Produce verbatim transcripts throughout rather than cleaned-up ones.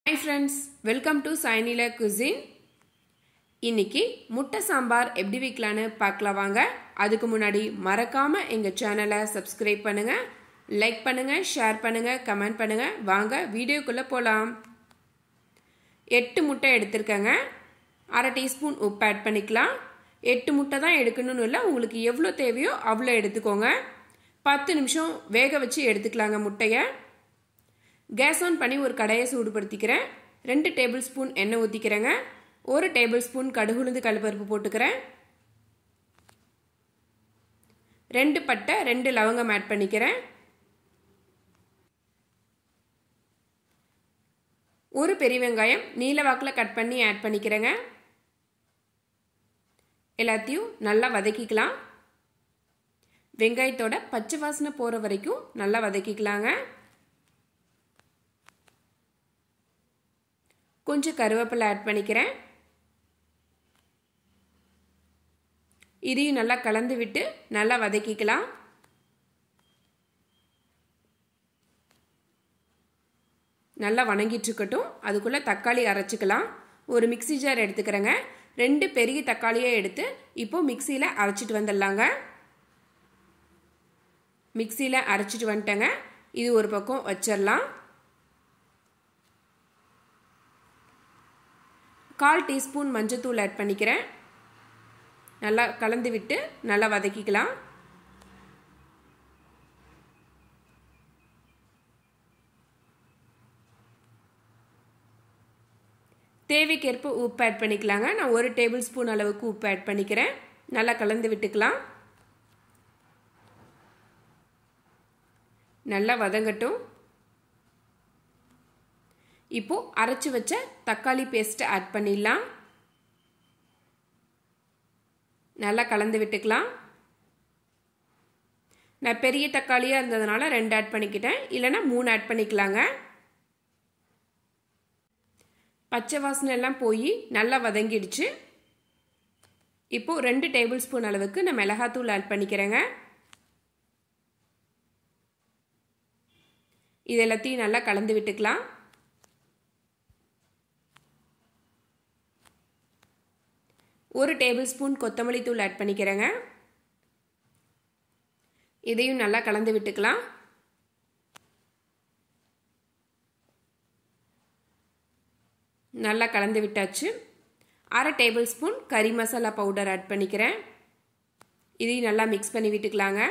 Hi friends, welcome to sainela cuisine. இன்னைக்கு முட்டை சாம்பார் எப்படி வைக்கலாம்னு பார்க்கலாம் வாங்க. அதுக்கு முன்னாடி மறக்காம எங்க சேனலை சப்ஸ்கிரைப் பண்ணுங்க, லைக் பண்ணுங்க, ஷேர் பண்ணுங்க, கமெண்ட் பண்ணுங்க. வாங்க வீடியோக்குள்ள போலாம். எட்டு முட்டை எடுத்துர்க்கங்க. அரை டீஸ்பூன் உப்பு ஆட் பண்ணிக்கலாம். எட்டு முட்டை தான் எடுக்கணும்னு இல்ல, உங்களுக்கு எவ்வளவு தேவையோ அவ்வளவு எடுத்துக்கோங்க. பத்து நிமிஷம் வேக வச்சு எடுத்துக்கலாங்க முட்டையை. கேஸ் ஆன் பண்ணி ஒரு கடாயை சூடுபடுத்திக்கிறேன். ரெண்டு டேபிள் ஸ்பூன் எண்ணெய் ஊற்றிக்கிறேங்க. ஒரு டேபிள் ஸ்பூன் கடுகுளுந்து கடலைப்பருப்பு போட்டுக்கிறேன். ரெண்டு பட்டை ரெண்டு லவங்கம் ஆட் பண்ணிக்கிறேன். ஒரு பெரிய வெங்காயம் நீல வாக்கில் கட் பண்ணி ஆட் பண்ணிக்கிறேங்க. எல்லாத்தையும் நல்லா வதக்கிக்கலாம். வெங்காயத்தோட பச்சை வாசனை போகிற வரைக்கும் நல்லா வதக்கிக்கலாங்க. கொஞ்சம் கருவேப்பிலை ஆட் பண்ணிக்கிறேன். இதையும் நல்லா கலந்து விட்டு நல்லா வதக்கிக்கலாம். நல்லா வணங்கிட்டு இருக்கட்டும். அதுக்குள்ள தக்காளி அரைச்சிக்கலாம். ஒரு மிக்ஸி ஜார் எடுத்துக்கிறேங்க. ரெண்டு பெரிய தக்காளியை எடுத்து இப்போ மிக்ஸியில் அரைச்சிட்டு வந்துடலாங்க. மிக்ஸியில் அரைச்சிட்டு வந்துட்டேங்க. இது ஒரு பக்கம் வச்சிடலாம். கால் டீஸ்பூன் மஞ்சத்தூள் ஆட் பண்ணிக்கிறேன். நல்லா கலந்து விட்டு நல்லா வதக்கிக்கலாம். தேவைக்கேற்ப உப்பு ஆட் பண்ணிக்கலாங்க. நான் ஒரு டேபிள் ஸ்பூன் அளவுக்கு உப்பு ஆட் பண்ணிக்கிறேன். நல்லா கலந்து விட்டுக்கலாம். நல்லா வதங்கட்டும். இப்போ அரைச்சு வச்ச தக்காளி பேஸ்ட் ஆட் பண்ணிடலாம். நல்லா கலந்து விட்டுக்கலாம். நான் பெரிய தக்காளியா இருந்ததுனால ரெண்டு ஆட் பண்ணிக்கிட்டேன், இல்லைன்னா மூணு ஆட் பண்ணிக்கலாங்க. பச்சை வாசனை எல்லாம் போய் நல்லா வதங்கிடுச்சு. இப்போ ரெண்டு டேபிள் ஸ்பூன் அளவுக்கு நான் மிளகாத்தூள் ஆட் பண்ணிக்கிறேங்க. இது எல்லாத்தையும் நல்லா கலந்து விட்டுக்கலாம். ஒரு டேபிள் ஸ்பூன் கொத்தமல்லி தூள் ஆட் பண்ணிக்கிறேங்க. இதையும் நல்லா கலந்து விட்டுக்கலாம். நல்லா கலந்து விட்டாச்சு. அரை டேபிள் ஸ்பூன் கறி மசாலா பவுடர் ஆட் பண்ணிக்கிறேன். இதையும் நல்லா மிக்ஸ் பண்ணி விட்டுக்கலாங்க.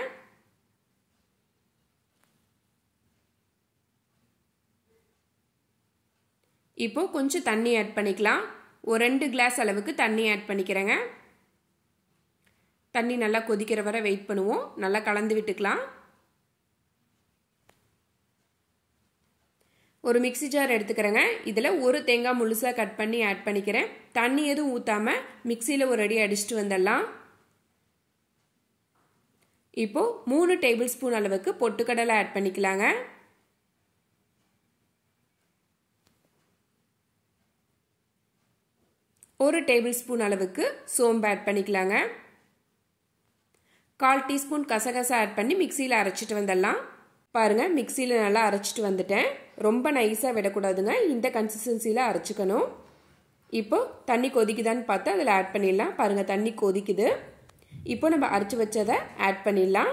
இப்போ கொஞ்சம் தண்ணி ஆட் பண்ணிக்கலாம். ஒரு ரெண்டு கிளாஸ் அளவுக்கு தண்ணி ஆட் பண்ணிக்கிறேங்க. தண்ணி நல்லா கொதிக்கிற வரை வெயிட் பண்ணுவோம். நல்லா கலந்து விட்டுக்கலாம். ஒரு மிக்ஸி ஜார் எடுத்துக்கிறேங்க. இதில் ஒரு தேங்காய் முழுசாக கட் பண்ணி ஆட் பண்ணிக்கிறேன். தண்ணி எதுவும் ஊற்றாம மிக்சியில் ஒரு அடி அடிச்சுட்டு வந்துடலாம். இப்போ மூணு டேபிள் ஸ்பூன் அளவுக்கு பொட்டுக்கடலை ஆட் பண்ணிக்கலாங்க. ஒரு டேபிள் ஸ்பூன் அளவுக்கு சோம்பு ஆட் பண்ணிக்கலாங்க. கால் டீஸ்பூன் கசகசா ஆட் பண்ணி மிக்சியில் அரைச்சிட்டு வந்துடலாம். பாருங்க, மிக்சியில் நல்லா அரைச்சிட்டு வந்துட்டேன். ரொம்ப நைஸாக விடக்கூடாதுங்க, இந்த கன்சிஸ்டன்சியில் அரைச்சிக்கணும். இப்போ தண்ணி கொதிக்குதான்னு பார்த்து அதில் ஆட் பண்ணிடலாம். பாருங்க, தண்ணி கொதிக்குது. இப்போ நம்ம அரைச்சி வச்சதை ஆட் பண்ணிடலாம்.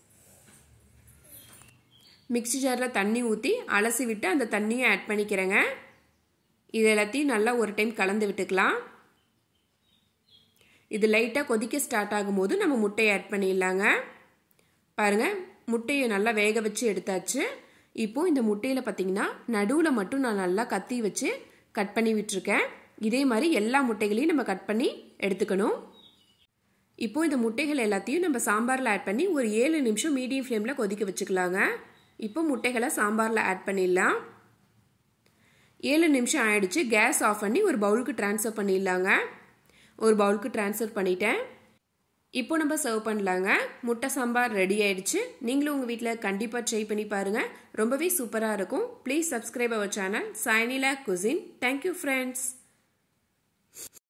மிக்ஸி ஜாரில் தண்ணி ஊற்றி அலசி விட்டு அந்த தண்ணியை ஆட் பண்ணிக்கிறேங்க. இது எல்லாத்தையும் நல்லா ஒரு டைம் கலந்து விட்டுக்கலாம். இது லைட்டாக கொதிக்க ஸ்டார்ட் ஆகும்போது நம்ம முட்டையை ஆட் பண்ணிடலாங்க. பாருங்கள், முட்டையை நல்லா வேக வச்சு எடுத்தாச்சு. இப்போது இந்த முட்டையில் பார்த்தீங்கன்னா நடுவில் மட்டும் நான் நல்லா கத்தி வச்சு கட் பண்ணி விட்டுருக்கேன். இதே மாதிரி எல்லா முட்டைகளையும் நம்ம கட் பண்ணி எடுத்துக்கணும். இப்போது இந்த முட்டைகள் எல்லாத்தையும் நம்ம சாம்பாரில் ஆட் பண்ணி ஒரு ஏழு நிமிஷம் மீடியம் ஃப்ளேமில் கொதிக்க வச்சுக்கலாங்க. இப்போ முட்டைகளை சாம்பாரில் ஆட் பண்ணிடலாம். ஏழு நிமிஷம் ஆயிடுச்சு. கேஸ் ஆஃப் பண்ணி ஒரு பவுலுக்கு ட்ரான்ஸ்ஃபர் பண்ணிடலாங்க. ஒரு பவுலுக்கு ட்ரான்ஸ்ஃபர் பண்ணிட்டேன். இப்போ நம்ம சர்வ் பண்ணலாங்க. முட்டை சாம்பார் ரெடி ஆயிடுச்சு. நீங்களும் உங்கள் வீட்டில் கண்டிப்பாக ட்ரை பண்ணி பாருங்கள். ரொம்பவே சூப்பராக இருக்கும். Please subscribe our channel sainelacuisine. Thank you friends.